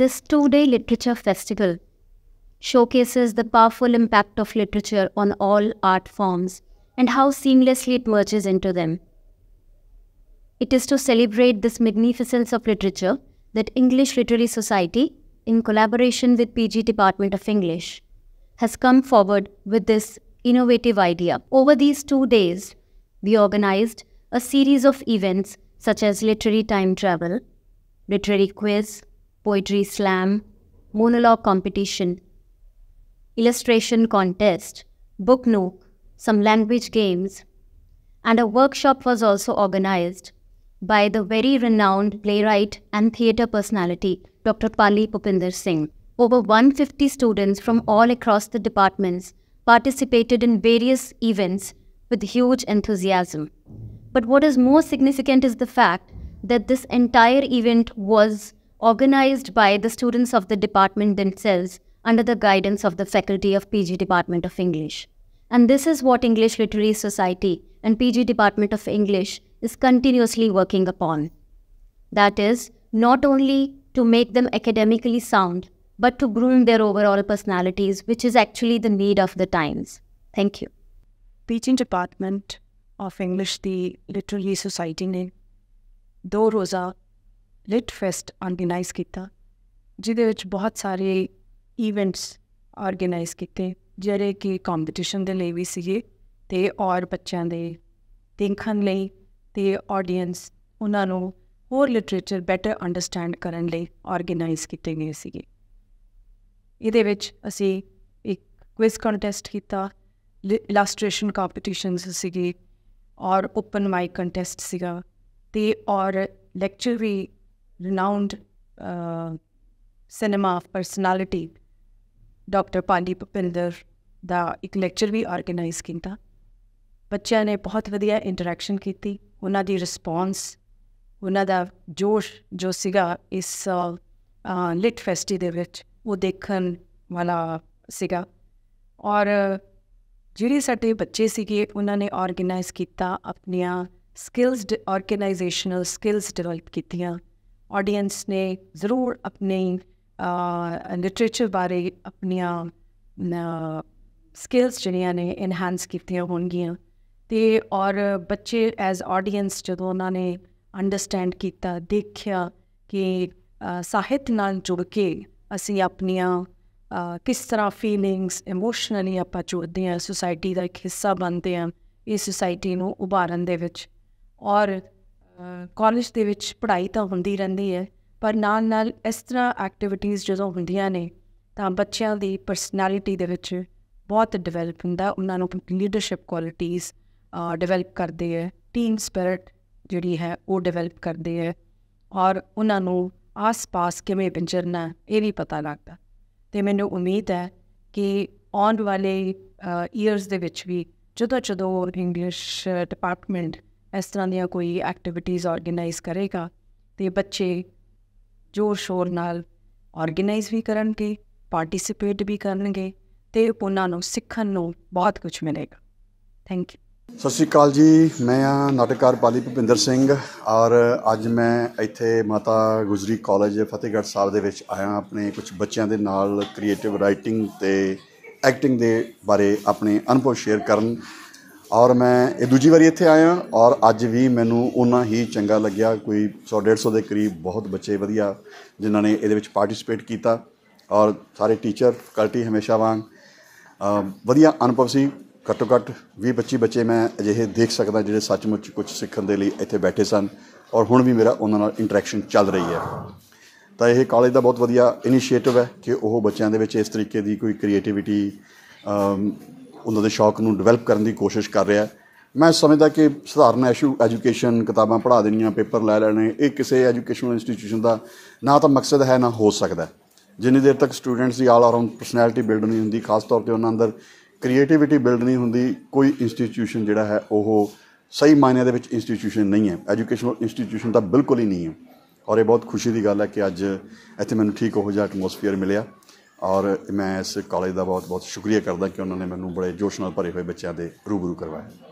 this two-day literature festival showcases the powerful impact of literature on all art forms and how seamlessly it merges into them. It is to celebrate this magnificence of literature that English Literary Society, in collaboration with PG Department of English, has come forward with this innovative idea. Over these 2 days, we organized a series of events such as literary time travel, literary quiz, poetry slam, monologue competition, illustration contest, book nook, some language games, and a workshop was also organized by the very renowned playwright and theatre personality, Dr. Pali Bhupinder Singh. Over 150 students from all across the departments participated in various events with huge enthusiasm. But what is more significant is the fact that this entire event was organized by the students of the department themselves under the guidance of the faculty of PG Department of English. And this is what English Literary Society and PG Department of English is continuously working upon. That is, not only to make them academically sound, but to groom their overall personalities, which is actually the need of the times. Thank you. PG Department of English the Literary Society ਨੇ 2 ਰੋਜ਼ਾ ਲਿਟ fest organise ਕੀਤਾ, ਜਿਹਦੇ ਵਿੱਚ ਬਹੁਤ ਸਾਰੇ events organise ਕੀਤੇ, ਜਿਹੜੇ ਕਿ ਕੰਪੀਟੀਸ਼ਨ ਦੇ ਲਈ ਵੀ ਸੀਗੇ ਅਤੇ ਔਰ ਬੱਚਿਆਂ ਦੇ ਦੇਖਣ ਲਈ ਅਤੇ ਆਡੀਅੰਸ ਉਹਨਾਂ ਨੂੰ ਹੋਰ ਲਿਟਰੇਚਰ ਬੈਟਰ ਅੰਡਰਸਟੈਂਡ ਕਰਨ ਲਈ ਆਰਗੇਨਾਈਜ਼ ਕੀਤੇ ਗਏ ਸੀਗੇ। ਇਹਦੇ ਵਿੱਚ ਅਸੀਂ ਇੱਕ ਕੁਇਜ਼ ਕੰਟੈਸਟ ਕੀਤਾ, ਇਲਾਸਟ੍ਰੇਸ਼ਨ ਕੰਪੀਟੀਸ਼ਨਸ ਸੀਗੇ ਔਰ ਓਪਨ ਮਾਈਕ ਕੰਟੈਸਟ ਸੀਗਾ ਅਤੇ ਔਰ ਲੈਕਚਰ ਵੀ renowned cinema personality doctor Pali Bhupinder ਦਾ ਇੱਕ ਲੈਕਚਰ ਵੀ ਆਰਗੇਨਾਈਜ਼ ਕੀਤਾ। ਬੱਚਿਆਂ ਨੇ ਬਹੁਤ ਵਧੀਆ ਇੰਟਰੈਕਸ਼ਨ ਕੀਤੀ, ਉਹਨਾਂ ਦੀ ਰਿਸਪੌਂਸ, ਉਹਨਾਂ ਦਾ ਜੋਸ਼ ਜੋ ਸੀਗਾ ਇਸ ਲਿਟ ਫੈਸਟੀ ਦੇ ਵਿੱਚ ਉਹ ਦੇਖਣ ਵਾਲਾ ਸੀਗਾ। ਔਰ ਜਿਹੜੇ ਸਾਡੇ ਬੱਚੇ ਸੀਗੇ ਉਹਨਾਂ ਨੇ ਆਰਗੇਨਾਈਜ਼ ਕੀਤਾ, ਆਪਣੀਆਂ ਸਕਿੱਲਸ ਆਰਗੇਨਾਈਜ਼ੇਸ਼ਨਲ ਸਕਿੱਲਸ ਡਿਵੈਲਪ ਕੀਤੀਆਂ। ਆਡੀਅੰਸ ਨੇ ਜ਼ਰੂਰ ਆਪਣੀ ਲਿਟਰੇਚਰ ਬਾਰੇ ਆਪਣੀਆਂ ਸਕਿੱਲਸ ਜਿਹੜੀਆਂ ਨੇ ਇਨਹਾਂਸ ਕੀਤੀਆਂ ਹੋਣਗੀਆਂ। ਅਤੇ ਔਰ ਬੱਚੇ ਐਜ਼ ਆਡੀਅੰਸ ਜਦੋਂ ਉਹਨਾਂ ਨੇ ਅੰਡਰਸਟੈਂਡ ਕੀਤਾ, ਦੇਖਿਆ ਕਿ ਸਾਹਿਤ ਨਾਲ ਜੁੜ ਕੇ ਅਸੀਂ ਆਪਣੀਆਂ ਕਿਸ ਤਰ੍ਹਾਂ ਫੀਲਿੰਗਸ ਇਮੋਸ਼ਨਲੀ ਆਪਾਂ ਜੁੜਦੇ ਹਾਂ, ਸੁਸਾਇਟੀ ਦਾ ਇੱਕ ਹਿੱਸਾ ਬਣਦੇ ਹਾਂ ਇਸ ਸੁਸਾਇਟੀ ਨੂੰ ਉਭਾਰਨ ਦੇ ਵਿੱਚ। ਔਰ ਕਾਲਜ ਦੇ ਵਿੱਚ ਪੜ੍ਹਾਈ ਤਾਂ ਹੁੰਦੀ ਰਹਿੰਦੀ ਹੈ, ਪਰ ਨਾਲ ਨਾਲ ਇਸ ਤਰ੍ਹਾਂ ਐਕਟੀਵਿਟੀਜ਼ ਜਦੋਂ ਹੁੰਦੀਆਂ ਨੇ ਤਾਂ ਬੱਚਿਆਂ ਦੀ ਪਰਸਨੈਲਿਟੀ ਦੇ ਵਿੱਚ ਬਹੁਤ ਡਿਵੈਲਪ ਹੁੰਦਾ, ਉਹਨਾਂ ਨੂੰ ਲੀਡਰਸ਼ਿਪ ਕੁਆਲਿਟੀਜ਼ ਡਿਵੈਲਪ ਕਰਦੇ ਹੈ, ਟੀਮ ਸਪਿਰਿਟ ਜਿਹੜੀ ਹੈ ਉਹ ਡਿਵੈਲਪ ਕਰਦੇ ਹੈ ਔਰ ਉਹਨਾਂ ਨੂੰ ਆਸ ਪਾਸ ਕਿਵੇਂ ਵਿਚਰਨਾ ਇਹ ਵੀ ਪਤਾ ਲੱਗਦਾ। ਅਤੇ ਮੈਨੂੰ ਉਮੀਦ ਹੈ ਕਿ ਆਉਣ ਵਾਲੇ ਈਅਰਸ ਦੇ ਵਿੱਚ ਵੀ ਜਦੋਂ ਇੰਗਲਿਸ਼ ਡਿਪਾਰਟਮੈਂਟ ਇਸ ਤਰ੍ਹਾਂ ਦੀਆਂ ਕੋਈ ਐਕਟੀਵਿਟੀਜ਼ ਆਰਗੇਨਾਈਜ਼ ਕਰੇਗਾ ਅਤੇ ਬੱਚੇ ਜ਼ੋਰ ਸ਼ੋਰ ਨਾਲ ਆਰਗੇਨਾਈਜ਼ ਵੀ ਕਰਨਗੇ, ਪਾਰਟੀਸਪੇਟ ਵੀ ਕਰਨਗੇ ਅਤੇ ਉਹਨਾਂ ਨੂੰ ਸਿੱਖਣ ਨੂੰ ਬਹੁਤ ਕੁਛ ਮਿਲੇਗਾ। Thank you. ਸਤਿ ਸ਼੍ਰੀ ਅਕਾਲ ਜੀ, ਮੈਂ ਹਾਂ ਨਾਟਕਕਾਰ ਪਾਲੀ ਭੁਪਿੰਦਰ ਸਿੰਘ ਔਰ ਅੱਜ ਮੈਂ ਇੱਥੇ ਮਾਤਾ ਗੁਜਰੀ ਕਾਲਜ ਫਤਿਹਗੜ੍ਹ ਸਾਹਿਬ ਦੇ ਵਿੱਚ ਆਇਆ ਆਪਣੇ ਕੁਛ ਬੱਚਿਆਂ ਦੇ ਨਾਲ ਕ੍ਰੀਏਟਿਵ ਰਾਈਟਿੰਗ ਅਤੇ ਐਕਟਿੰਗ ਦੇ ਬਾਰੇ ਆਪਣੇ ਅਨੁਭਵ ਸ਼ੇਅਰ ਕਰਨ। ਔਰ ਮੈਂ ਇਹ ਦੂਜੀ ਵਾਰੀ ਇੱਥੇ ਆਇਆ ਔਰ ਅੱਜ ਵੀ ਮੈਨੂੰ ਓਨਾ ਹੀ ਚੰਗਾ ਲੱਗਿਆ। ਕੋਈ 100-150 ਦੇ ਕਰੀਬ ਬਹੁਤ ਬੱਚੇ ਵਧੀਆ ਜਿਨ੍ਹਾਂ ਨੇ ਇਹਦੇ ਵਿੱਚ ਪਾਰਟੀਸਪੇਟ ਕੀਤਾ ਔਰ ਸਾਰੇ ਟੀਚਰ ਫੈਕਲਟੀ ਹਮੇਸ਼ਾ ਵਾਂਗ ਵਧੀਆ ਅਨੁਭਵ ਸੀ। ਘੱਟੋ ਘੱਟ 20-25 ਬੱਚੇ ਮੈਂ ਅਜਿਹੇ ਦੇਖ ਸਕਦਾ ਜਿਹੜੇ ਸੱਚਮੁੱਚ ਕੁਛ ਸਿੱਖਣ ਦੇ ਲਈ ਇੱਥੇ ਬੈਠੇ ਸਨ ਔਰ ਹੁਣ ਵੀ ਮੇਰਾ ਉਹਨਾਂ ਨਾਲ ਇੰਟਰੈਕਸ਼ਨ ਚੱਲ ਰਹੀ ਹੈ। ਤਾਂ ਇਹ ਕਾਲਜ ਦਾ ਬਹੁਤ ਵਧੀਆ ਇਨੀਸ਼ੀਏਟਿਵ ਹੈ ਕਿ ਉਹ ਬੱਚਿਆਂ ਦੇ ਵਿੱਚ ਇਸ ਤਰੀਕੇ ਦੀ ਕੋਈ ਕ੍ਰੀਏਟੀਵਿਟੀ ਉਹਨਾਂ ਦੇ ਸ਼ੌਕ ਨੂੰ ਡਿਵੈਲਪ ਕਰਨ ਦੀ ਕੋਸ਼ਿਸ਼ ਕਰ ਰਿਹਾ। ਮੈਂ ਸਮਝਦਾ ਕਿ ਸਧਾਰਨ ਐਜੂਕੇਸ਼ਨ ਕਿਤਾਬਾਂ ਪੜ੍ਹਾ ਦੇਣੀਆਂ, ਪੇਪਰ ਲੈ ਲੈਣੇ, ਇਹ ਕਿਸੇ ਐਜੂਕੇਸ਼ਨਲ ਇੰਸਟੀਟਿਊਸ਼ਨ ਦਾ ਨਾ ਤਾਂ ਮਕਸਦ ਹੈ ਨਾ ਹੋ ਸਕਦਾ। ਜਿੰਨੀ ਦੇਰ ਤੱਕ ਸਟੂਡੈਂਟਸ ਦੀ ਆਲ ਅਰਾਊਂਡ ਪਰਸਨੈਲਿਟੀ ਬਿਲਡ ਨਹੀਂ ਹੁੰਦੀ, ਖਾਸ ਤੌਰ 'ਤੇ ਉਹਨਾਂ ਅੰਦਰ ਕ੍ਰੀਏਟੀਵਿਟੀ ਬਿਲਡ ਨਹੀਂ ਹੁੰਦੀ, ਕੋਈ ਇੰਸਟੀਟਿਊਸ਼ਨ ਜਿਹੜਾ ਹੈ ਉਹ ਸਹੀ ਮਾਇਨਿਆਂ ਦੇ ਵਿੱਚ ਇੰਸਟੀਟਿਊਸ਼ਨ ਨਹੀਂ ਹੈ, ਐਜੂਕੇਸ਼ਨਲ ਇੰਸਟੀਟਿਊਸ਼ਨ ਤਾਂ ਬਿਲਕੁਲ ਹੀ ਨਹੀਂ ਹੈ। ਔਰ ਇਹ ਬਹੁਤ ਖੁਸ਼ੀ ਦੀ ਗੱਲ ਹੈ ਕਿ ਅੱਜ ਇੱਥੇ ਮੈਨੂੰ ਠੀਕ ਉਹੋ ਜਿਹਾ ਐਟਮੋਸਫੀਅਰ ਮਿਲਿਆ ਔਰ ਮੈਂ ਇਸ ਕਾਲਜ ਦਾ ਬਹੁਤ ਬਹੁਤ ਸ਼ੁਕਰੀਆ ਕਰਦਾ ਕਿ ਉਹਨਾਂ ਨੇ ਮੈਨੂੰ ਬੜੇ ਜੋਸ਼ ਨਾਲ ਭਰੇ ਹੋਏ ਬੱਚਿਆਂ ਦੇ ਰੂਬਰੂ ਕਰਵਾਇਆ।